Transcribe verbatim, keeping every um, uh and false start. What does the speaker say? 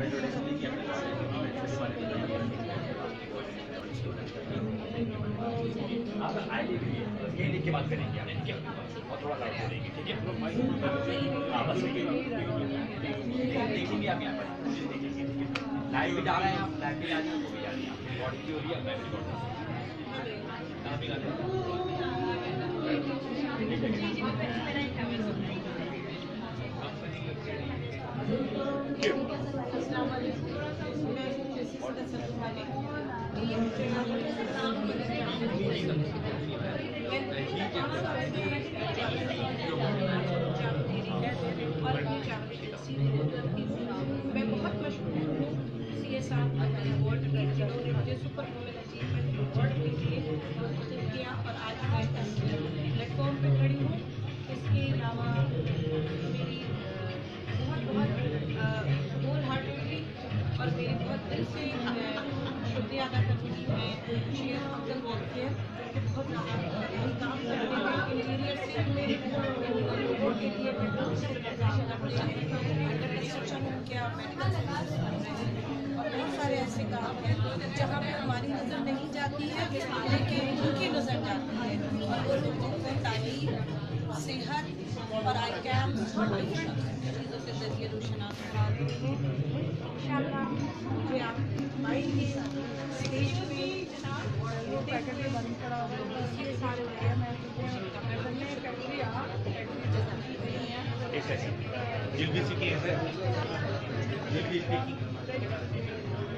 आप आगे ये लिख के बात करेंगे आप ठीक है और थोड़ा लाउड बोलेंगे ठीक है हाँ बस देखेंगे आप यहाँ पर देखेंगे लाइव भी जा रहे हैं आप लाइव भी जा रहे हैं वो भी जा रही है रिकॉर्ड भी हो रही है मैं भी रिकॉर्ड मैं बहुत मशहूर हूँ सी एस आर अवार्ड जिन्होंने मुझे सुपर वुमेन अचीवमेंट अवार्ड के लिए किया और आज मैं इस प्लेटफॉर्म पे खड़ी हूँ। इसके अलावा मेरी बहुत बहुत होल हार्टेडली और मेरे बहुत दिल से शुक्रिया अदा करूँगी मैं शेयर अब्दुल वॉलफेयर बहुत ज़्यादा काम करते हैं इंटीरियर से में लोगों के लिए मैं बहुत से रिप्रेजेंटेशन करते हैं अंडर कंस्ट्रक्शन हो गया मेडिकल सर्विसेज बन रहे हैं और बहुत सारे ऐसे काम हैं जहाँ पे हमारी नज़र नहीं जाती है लेकिन उनकी नज़र जाती है और वो लोगों को तालीम सेहत और आई कैम चीज़ों के जरिए रोशनास इंशाअल्लाह मुझे आप आएंगे स्टेज पे वो पैकेट में बंद करा हुआ है ये सारे हो गए मैं You'll be speaking. You'll be speaking.